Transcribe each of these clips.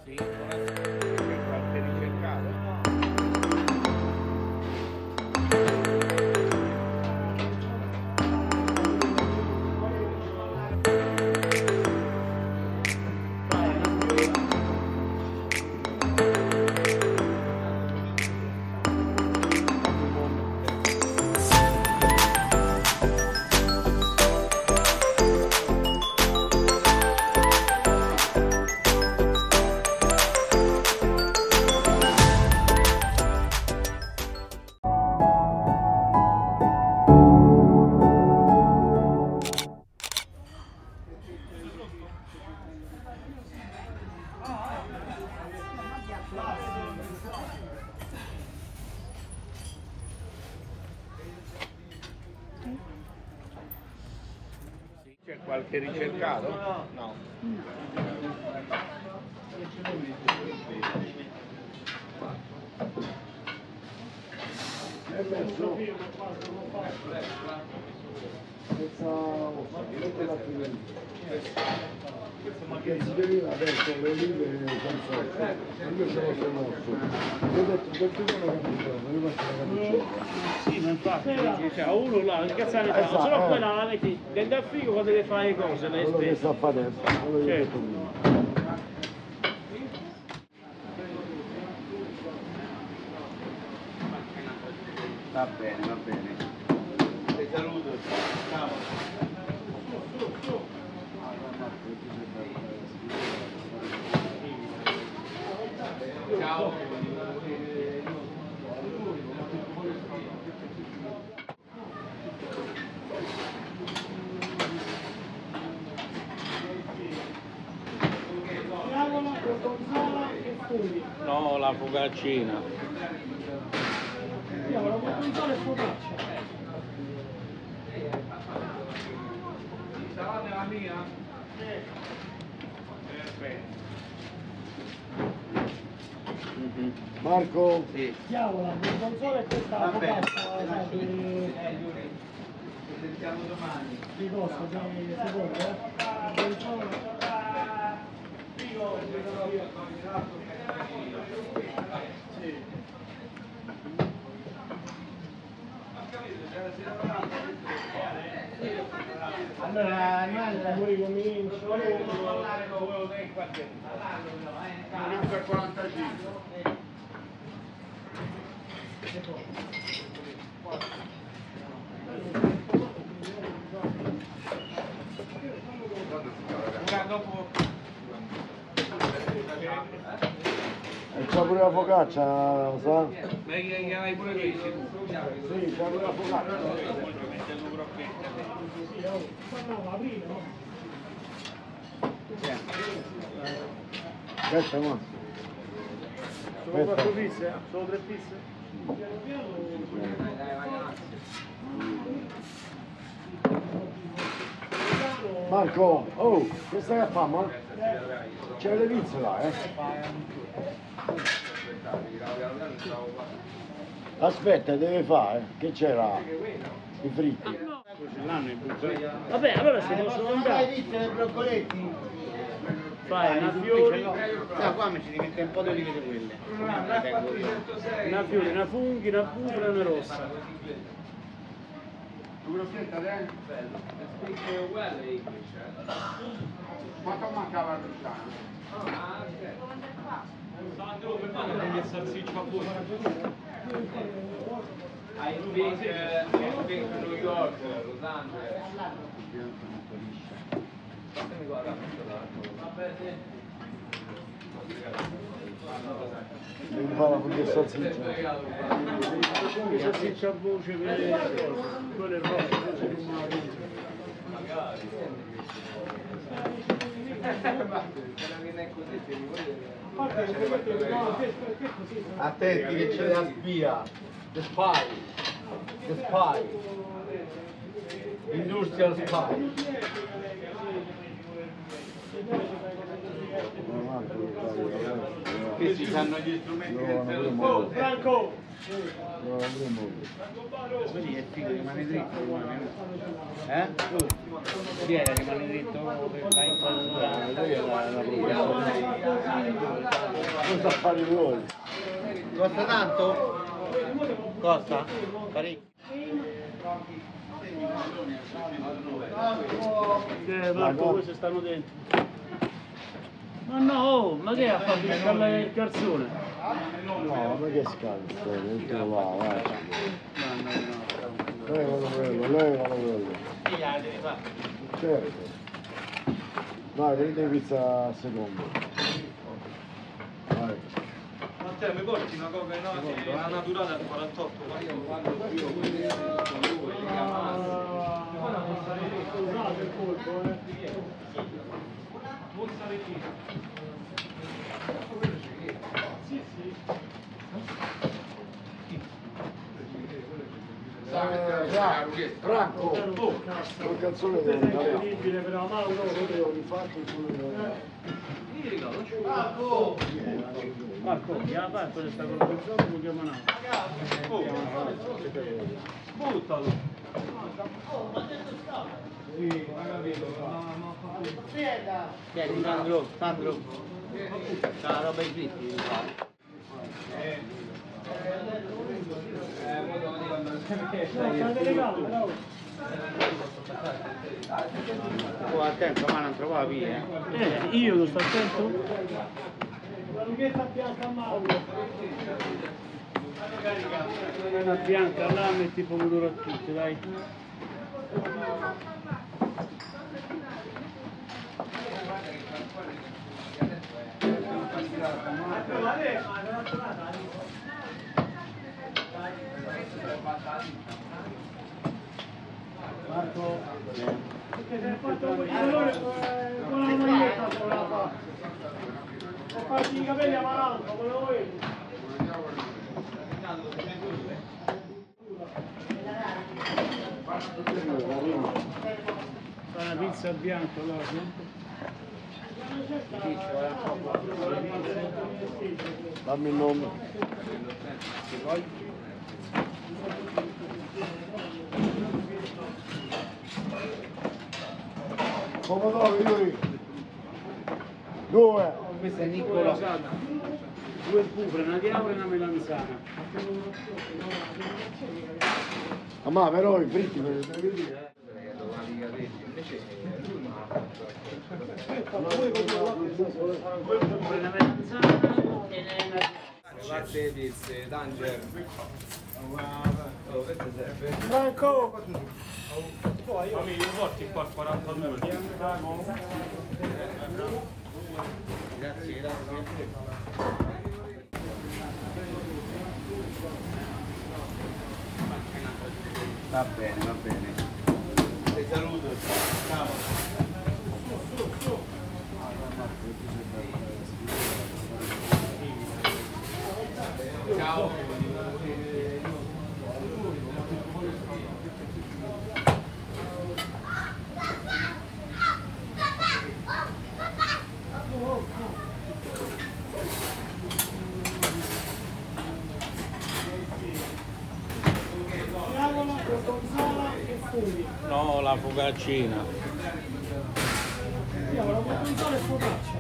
Sì, c'è qualche ricercato. C'è qualche ricercato? No. È messo perché si veniva adesso le olive e il consorte, io ce l'ho promosso, io ho detto che tu non lo capisci, io faccio la capicella. Sì, ma infatti, cioè, uno là, che cazzo ne fa? Solo quella la metti dentro al frigo quando deve fare le cose, lei Quello che sta a fare adesso, quello che ho detto prima. Va bene. Ti saluto. Ciao. Ciao. No, la focaccina. La gorgonzola e focaccia. Sarà nella mia? Perfetto. Marco? Sì. Diavolo, la gorgonzola e questa Va bene. focaccia Giuri. Ci sentiamo domani. di cosa? Di secondo, gorgonzola. Allora, rimane Ricomincio. Comincio al 45. Dopo E c'ha pure la focaccia, sa? ma che hai pure questi tu? Sì, c'ha pure la focaccia. Aspetta, ma. Sono 4 pizze? Sono 3 pizze? Marco, oh, che stai a fare, ma? C'è le pizze là, eh? Aspetta, deve fare, che c'era? I fritti. Vabbè, allora si possono andare. visto i broccoletti? Fai una fiori, Qua mi ci diventa un po' di olive di quelle. una fiori, una funghi, una bufala e una rossa. Quanto mancava a Luciano? Il salsiccio a buona. I speak New York, Los Angeles. Devi fare la funghi salsiccia. Il salsiccio a voce per le cose. Quello è rosso. Attenti che c'è la spia. The spy. The spy. Industrial spy. Che si sanno gli strumenti del telefono. Franco! Così è figo, rimane dritto. Eh? Chi era che rimane dritto? Vai in Cosa fare voi? Costa tanto? Costa? Parecchio. Marco, queste stanno dentro. Ma no, oh, ma che ha fatto il calzone? No, ma che scalzo, dentro là, vai. Levalo quello. Certo. Vai, prendete pizza a secondo. Vai. Matteo, mi porti una coca una naturale al 48? Scusate il colpo, Franco, un calzone Questo è devo incredibile, però Mauro lo devo rifatto il Marco, la parte questa con il gioco lo chiamano. Buttalo. Tieni, Sandro. C'ha la roba in fritti. Oh, attento, ma non trovava via. Io non sto attento? La lunghetta bianca a Mauro. Una bianca là, metti pomodoro a tutti, dai. Marco, perché se hai fatto un po' di colore con la maglietta sopra la faccia. Ho fatto i capelli amaranto, volevo vedere. Fa una pizza bianca allora, dammi il nome. Pomodoro, Yuri. 2. questo è Niccolò. 2 pufre, una diavolo e una melanzana. Ma però i fritti me li devi dire. Due pufre, una melanzana e una... Guardate pizze, Danger. Franco! Fammi lo porti qua 42. Grazie. Va bene. Ti saluto. Ciao. Ciao. No, la focaccina. La gorgonzola e focaccia.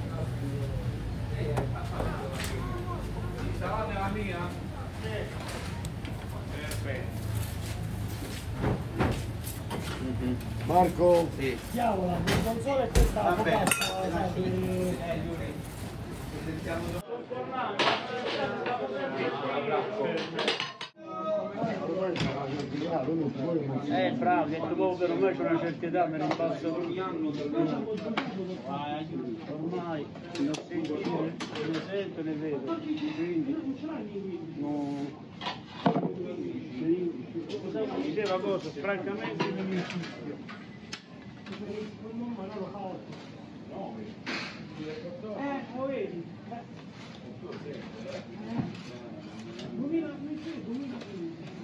Sarà nella mia? Perfetto. Marco? Sì. Diavolo, la gorgonzola e questa la focaccia. Bravo, detto proprio per ormai c'è una certa età, me ne passa ormai non sento né vedo, quindi diceva cosa, francamente non mi infischio. Lo vedi? 2015.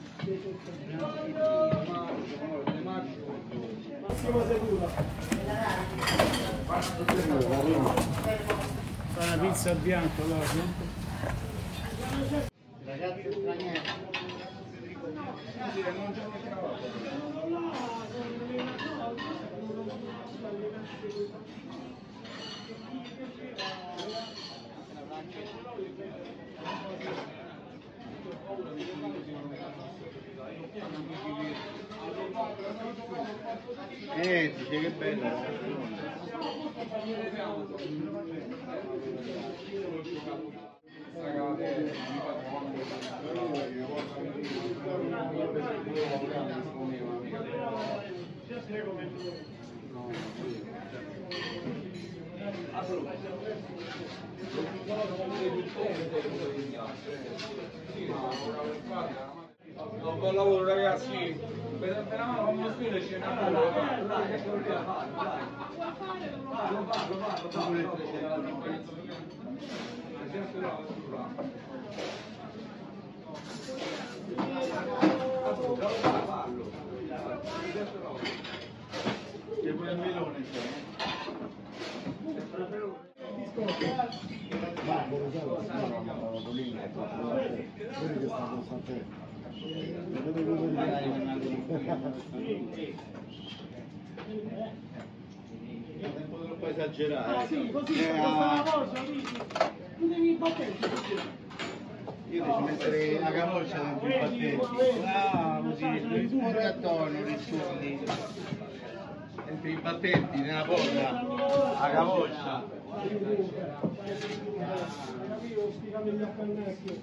Massima seduta. Fa una pizza bianca allora, Ragazzi stranieri. Dice che bello. Buon lavoro ragazzi, per una mano con uno stile c'è una C'è pure il melone. Vedi che sta cosa a te. Non troppo esagerare. Sì, così, questa cosa, tu devi battere. Io devo mettere la capoccia dentro il battente. Ah, così, rispondi attorno, rispondi. Dentro i battenti, nella porta. La capoccia. Capivo, spiegami gli appannati.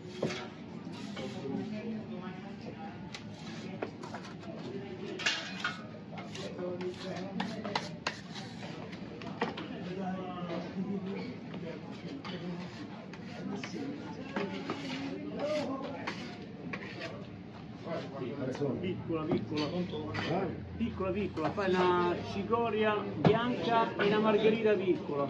Piccola, fai una cicoria bianca e una margherita piccola.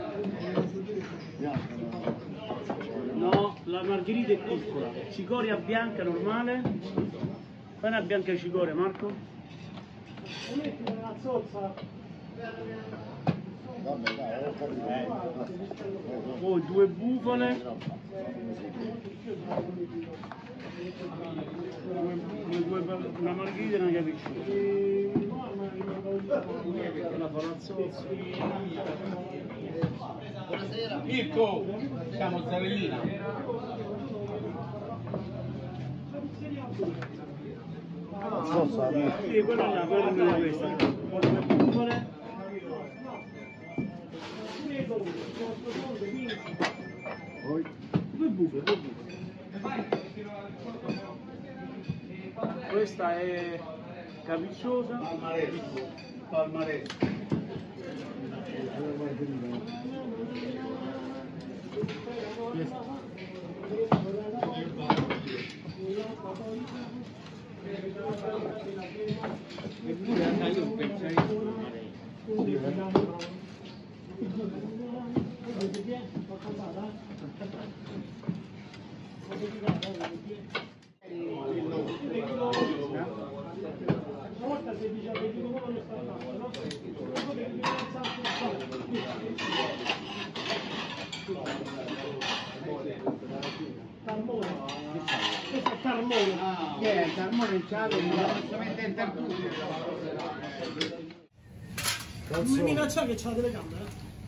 No, la margherita è piccola, cicoria bianca normale. Fai una bianca cicoria, Marco. Metti una zozza. Vabbè, dai, ho capito. Poi 2 bufale. Una margherita e una capisci. Una palazzotta. Mirko, c'è mozzarellina. Sì, quello là, quello è questa. Poi 2 bufale. Poi? 2 bufale. Questa è capricciosa. Palmaretto. Eppure anche io penso Una volta si dice che dico come sta andando, no? Tarmone. Questo è tarmone. Che è il salmone in ciato, ma si mette in tartufo. Non mi minaccia che c'ha la telecamera?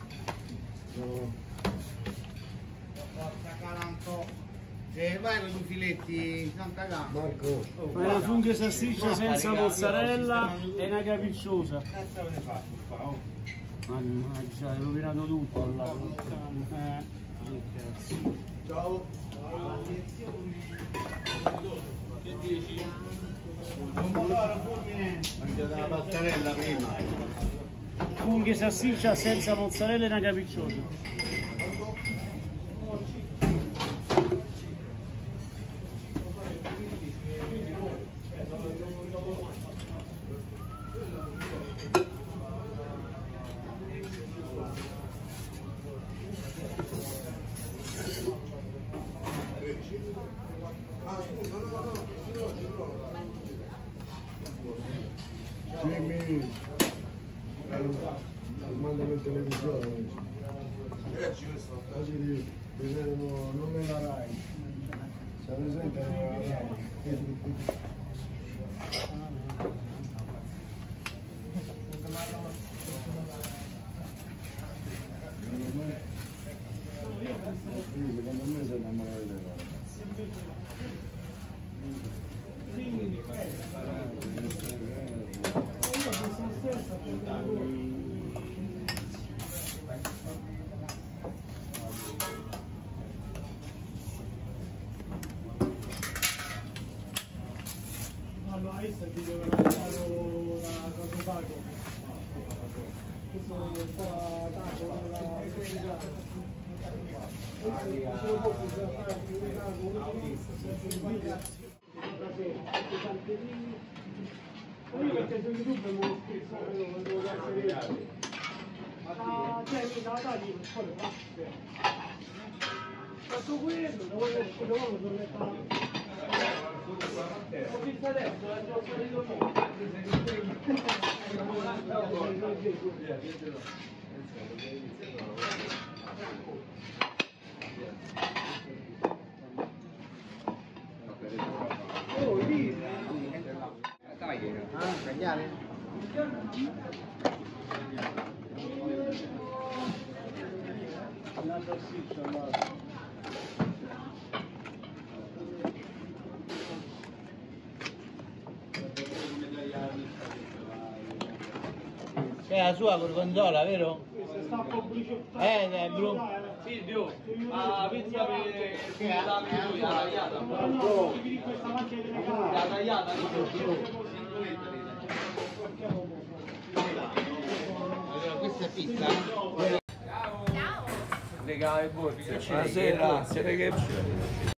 Forza Calanco. Vai con i filetti in Santa Gamba. Marco. fai una funghi salsiccia senza mozzarella e una capricciosa. Cazzo ne faccio qua, oh. Mannaggia, hai rovinato tutto là. Ciao. Che dici? Pomodoro, fulmine. Mangiate la pastarella prima. Funghi salsiccia senza mozzarella e una capricciosa. Jimmy, mandami in televisione. Così di vedono, non me la Rai. Se presente la Rai. Secondo me se non me la vedevo. Allora, adesso ti devo lasciare la cosa pago. Questo è un po' tanto io perché su YouTube mi ho scritto devo essere cioè mi dà la tagli faccio quello devo tornare ho visto adesso ho salito oh lì Cagliare? La salsiccia, guarda. È la sua gorgonzola, vero? questa sta pubblicità Bru. Silvio, la pizza per la tagliata. no di questa macchina di regalo La tagliata, Allora, questa è pizza? Ciao! Legale borse. Buonasera, siete che